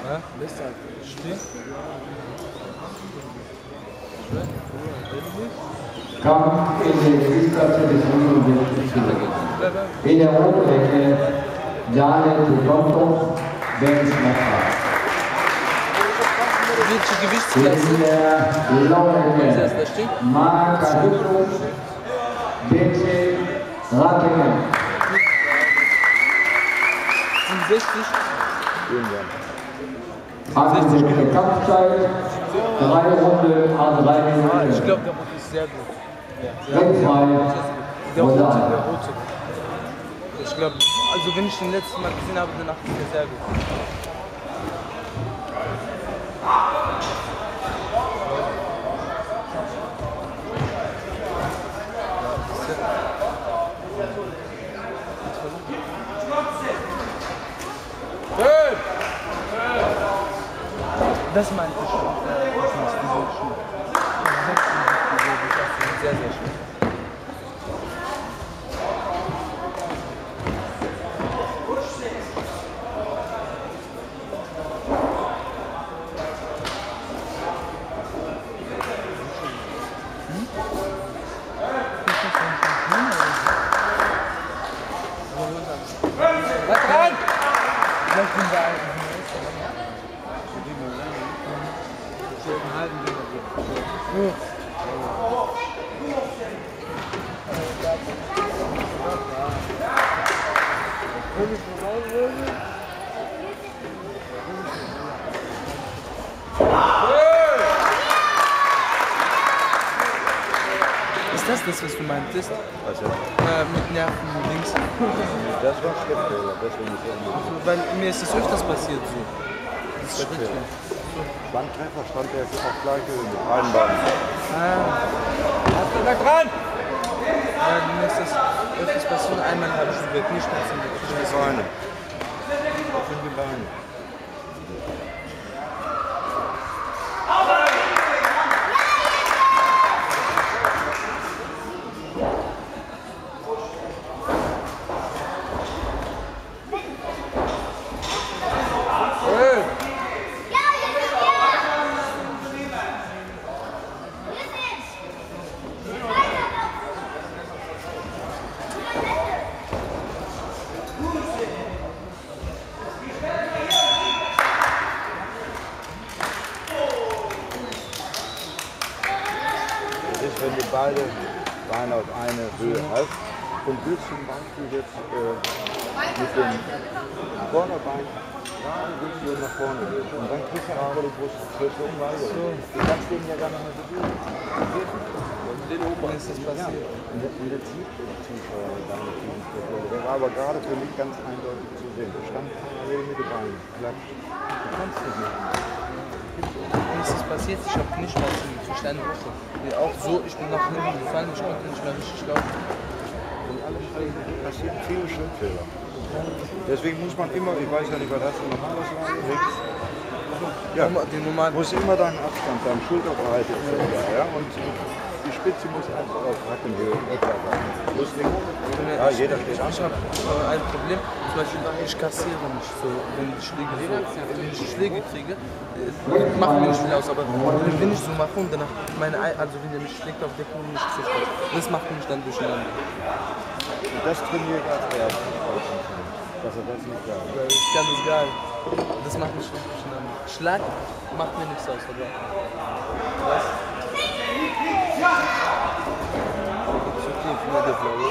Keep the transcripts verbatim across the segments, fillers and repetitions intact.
Ja? Spiel. Kampf in der Gewichtsklasse bis fünfundsiebzig Kilo. In der roten Ecke Daniel Tutonto, Benchmacher. Welche Gewichtsklasse? In der blauen Ecke Marc Caduto, Benche Rakenen. fünfundsechzig. achtundsiebzig Kampfzeit, drei Runden an drei Minuten. Ich glaube, der Rote ist sehr gut. Ja. Rechtsfrei. Der Rote, der Rote. Ich glaube, also wenn ich den letzten Mal gesehen habe, danach ist er sehr gut. Das meinte ich schon. Das ist diese Schuhe. Die sind sehr, sehr schön. Was rein! Vielleicht sind wir eigentlich einen halben Meter. Ist das das, was du meintest? Also, Äh, mit Nerven links. das war Schrittfehler, deswegen ist er Also, weil mir ist das öfters passiert so. Das ist Schrittfehler. Beim Treffer stand er auf gleiche Höhe mit beiden Beinen. Ah. Hast du da dran? Ja, mir ist das öfters passiert. Einmal habe ich es wirklich nicht mehr zum Die Beine. Das sind die Beine. Wenn du beide Beine auf eine Höhe hast und willst zum Beispiel jetzt äh, mit dem Vorderbein gerade willst du nach vorne gehen und dann kriegst du einfach die Brust, kriegst du umweise. Du kannst den ja gar nicht mehr bewegen. Den oben ist das passiert. Ja. Und jetzt sieht der Zuschauer deine Führungsperson. Der war aber gerade für mich ganz eindeutig zu sehen. Du stand parallel mit den Beinen. Klatsch. Du kannst nicht mehr. Mir ist das passiert, ich habe nicht mehr zum Verstanden. Auch so, ich bin nach hinten gefallen, ich konnte nicht mehr richtig laufen. Und alles passieren viele Schrittfehler. Deswegen muss man immer, ich weiß ja nicht, was hast du normales Laufen, links. Ja, Den normalen. muss immer deinen Abstand, deine Schulterbreite ist ja, und die Spitze muss einfach auf Hackenhöhe etwa sein. Ja, jeder steht an. Ich habe ein Problem, zum Beispiel, ich kassiere nicht so, wenn ich Schläge, so, wenn ich Schläge kriege, macht mir nicht viel aus, aber wenn ich so mache und danach meine Ei, also wenn der mich schlägt auf Deckung nicht zu spät, das macht mich dann durcheinander. Und das trainiere ich als erstes, dass er das nicht sagt. Ich kann das geil. Das macht mich nicht durcheinander. Schlag macht mir nichts aus, aber was? Zu tief mit der Blaue.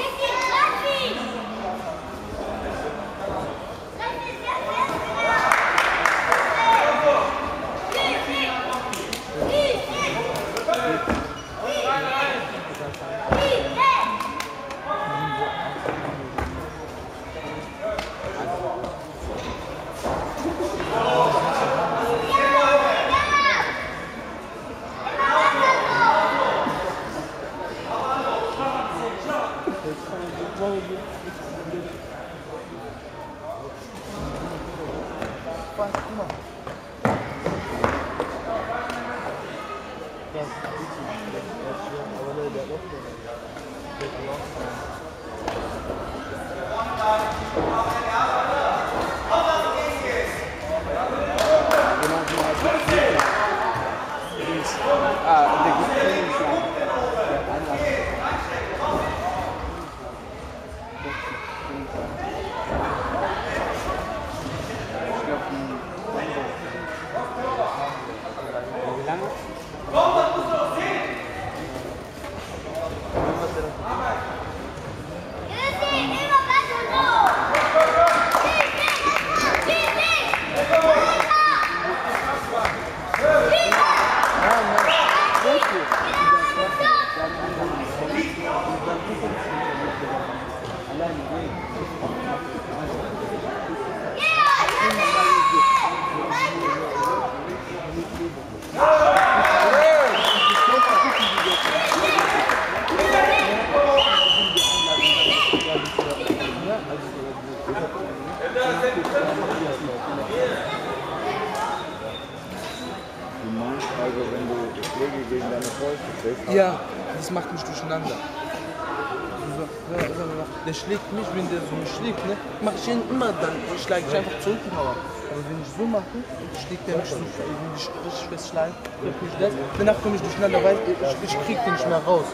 Ja, das macht mich durcheinander. So, ja, der schlägt mich, wenn der so mich schlägt, ne, mach ich ihn immer dann, schlage ich einfach zu unten raus. Aber wenn ich so mache, schlägt der mich so, wenn ich richtig festschlage, kriegt mich das. Danach komme ich durcheinander, weil ich, ich krieg den nicht mehr raus.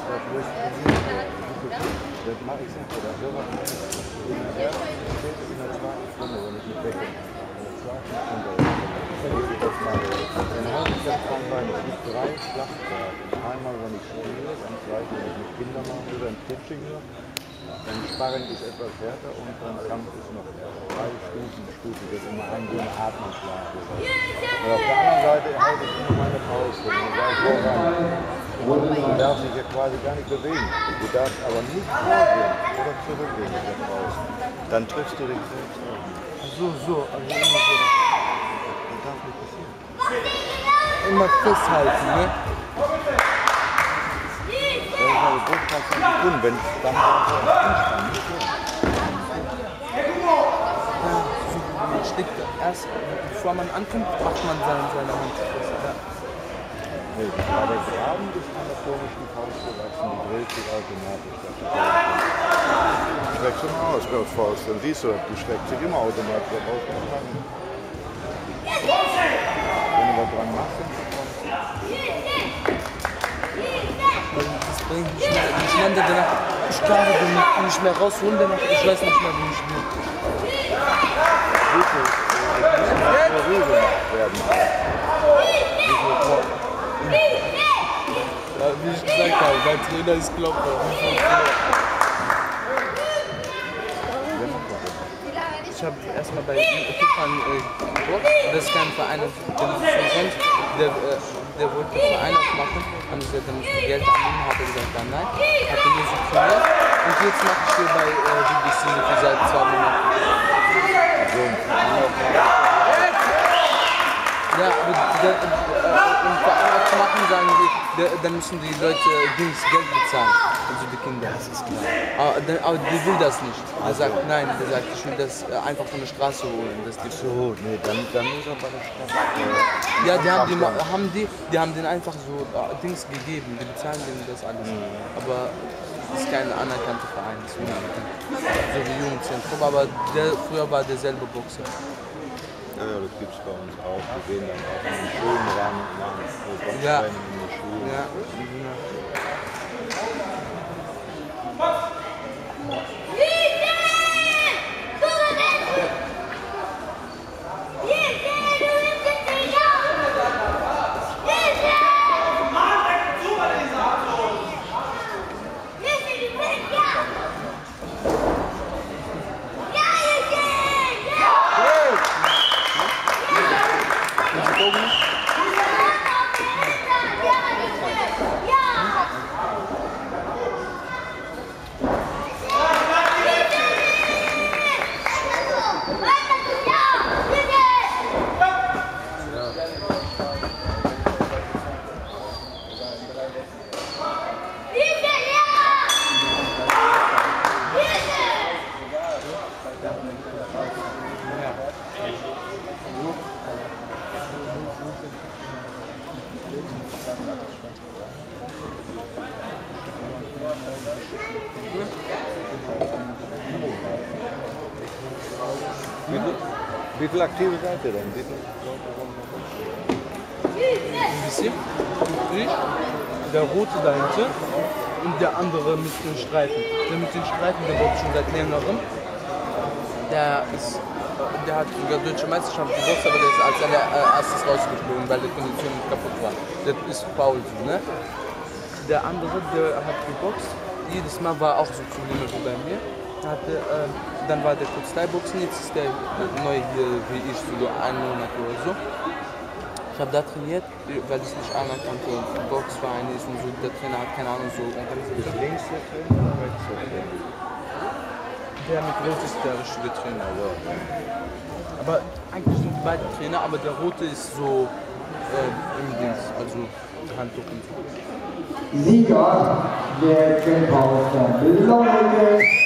Das mache ich nicht, oder? So was mache ich in der zweiten Stunde, wenn ich mich wecke. In der zweiten Stunde. Das mache ich. Dann habe ich das Bein, es gibt drei Schlachttage. Einmal, wenn ich spiele, dann gleich, wenn ich mit Kindern mache oder ein Pitching mache. Dann Sparring ist etwas härter und dann Kampf ist noch drei Stufen, Stufen, das ist immer ein so ein Atmungsschlag. Und auf der anderen Seite halte ich immer meine Pause. Du darfst dich ja quasi gar nicht bewegen. Du darfst aber nicht vorgehen oder zurückgehen mit der Pause. Dann triffst du dich selbst auf. So, so, also immer so. Das darf nicht passieren. Immer festhalten, ne? Das ist aber gut, kannst du nicht tun, wenn es dann entspannt ist. Ja, so, man steckt erst, bevor man ankommt, macht man seine, seine Hand fest. Ja. Nee, bei der Graben ist anatomischen Faust gewachsen, die dreht sich automatisch. Du streckst immer aus, Gott Faust, dann siehst du, du streckst dich immer automatisch raus. Wenn du was dran machst, dann kommst du. Das bringt mich mehr durcheinander, danach, ich kann den nicht mehr rausholen, danach, ich weiß nicht mehr, wie ich will. Wie viel Rübe werden? Ja, wie ich gesagt habe, mein Trainer ist Klopper. Ich habe erstmal bei Kickern äh, geguckt, das ist kein Verein, den ich schon kennt, der, äh, der wollte den Verein aufmachen, haben sie dann Geld annehmen, hat er gesagt, dann nein, hat er mir so trainiert und jetzt mache ich hier bei äh, B B C für seit zwei Monaten. Ja, aber der, äh, um Verein aufzumachen, sagen die, der, dann müssen die Leute Dings Geld bezahlen, also die Kinder. Das ist klar. Aber, der, aber die will das nicht. Der sagt, nein, der sagt, ich will das äh, einfach von der Straße holen. Das die So, nee, dann, dann muss er bei der Straße. Ja, die haben, die, haben die, die haben denen einfach so äh, Dings gegeben, die bezahlen denen das alles. Mhm. Aber das ist kein anerkannter Verein, das ist unanerkannt. So wie Jugendzentrum, aber der, früher war derselbe Boxer. Ja, ja, das gibt es bei uns auch. Wir gehen dann auch in die Schulen ran und machen so Boxtraining Ja. in die Schulen. Ja. Wie viel, wie viel aktive seid ihr denn? Wie viel Ein bisschen. Ich, der rote dahinter und der andere mit den Streifen. Der mit den Streifen, der boxt schon seit längerem. Der ist, der hat sogar deutsche Meisterschaft geboxt, aber der ist als allererstes rausgeflogen, weil die Kondition nicht kaputt war. Der ist faul, ne? Der andere, der hat geboxt. Jedes Mal war auch so Probleme wie bei mir. Hatte, äh, dann war der kurz Thai-Boxen, jetzt ist der neu hier wie ich, so einen Monat oder so. Ich habe da trainiert, weil es nicht anerkannte Boxverein ist und so. Der Trainer hat keine Ahnung so organisiert. ist links der Trainer oder rechts der Trainer? Der mit Rot ist der richtige Trainer. Ja. Aber eigentlich sind die beiden Trainer, aber der Rote ist so äh, im Dings, also Handtuch und so. Sieger der Kämpfer aus der Bildung.